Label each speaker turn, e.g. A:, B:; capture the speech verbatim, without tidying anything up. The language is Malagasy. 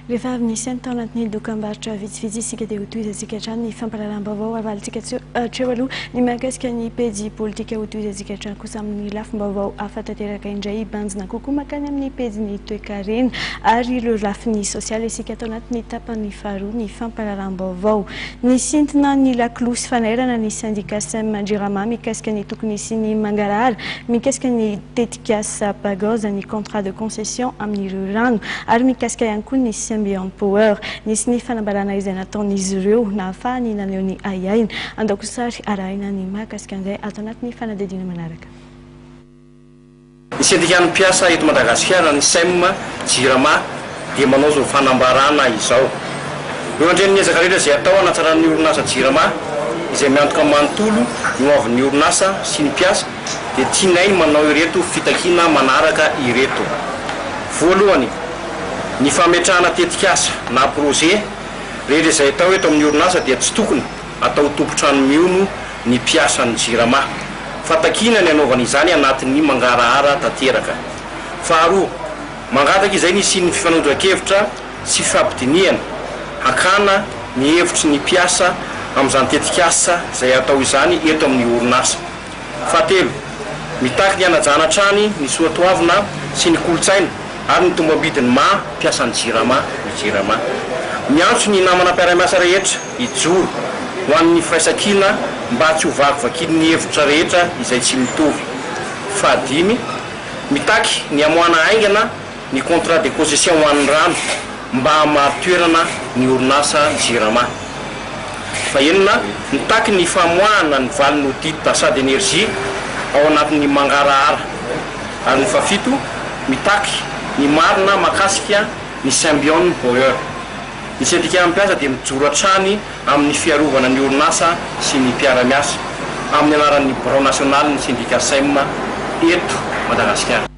A: Rehefa avy nisy ny tao anatin'ny dokam-barotra vitsivitsy isika dia ho tohizantsika hatrany ny fampahalalam-baovao avalintsika hatreo aloha ny mahakasika ny pejy politika ho tohizantsika hatrany kosa amin'ny lafim-baovao hafa tanteraka indray banjina kokoa makany amin'ny pejy toe-karena ary ireo lafiny sosialy isika atao anatin'ny tapany faharoa ny fampahalalam-baovao. Nisintina ny lakolosy fanairana ny syndicat S E M Jirama mikasika ny tokony sy ny mangarahara mikasika ny tetikasa Pagoza ny contrat de concession amin'ireo rano ary mikasika ihany koa ny Beyond Power nisy ny fanambarana izay nataon'izy ireo na ahafahany naneho ny aiaina andako sary arahina ny mahakasika an'izay ato anatin'ny fanadihadiana manaraka.
B: Ny syndicat mpiasa eto Madagasikara ny S E M Jirama dia manao zao fanambarana izao. Eo andreny niezaka rehetra izay atao hanatsaran'ny orinasa Jirama izay miantoka manontolo no avin'ny orinasa sy ny mpiasa dia tianay manao ireto fitakiana manaraka ireto. Voalohany, ny fametrahana tetikasa na projet rehetra izay atao eto amin'ny orinasa dia tsy tokony atao tompotrano miono ny mpiasan'ny Jirama. Fatakina ny anaovana izany anatin'ny mangarahara tanteraka. Faharoa, mangataka izay ny siny fifanondran-kevitra sy fampidiniana hakana ny hevitry ny mpiasa amin'izany tetikasa izay atao izany eto amin'ny orinasa. Fahatelo, mitaky ny hanajana trany ny soatoavina sy ny kolotsaina ary ny tombam-bidiny ma mpiasan'ny Jirama ny Jirama. Miantso ny namana mpiara-miasa rehetra hijoro ho an'ny firaisan-kina mba tsy ho vakivakin'ny ny hevitra rehetra izay tsy mitovy. Fahadimy, mitaky ny amoana aingana ny contrat de concession ho an'ny rano mba hamatoerana ny orinasa Jirama. Fahenina, mitaky ny famoahana ny valiny audit d'achat d'énergie ao anatin'ny mangarahara. Ary ny fafito, mitaky ny marina makasika ny Beyond Power. Ny syndicat mpiasa dia mijoro hatrany amin'ny fiarovana ny orinasa sy ny mpiara-miasa amin'ny anaran'ny Bureau national ny syndicat S E M eto Madagasikara.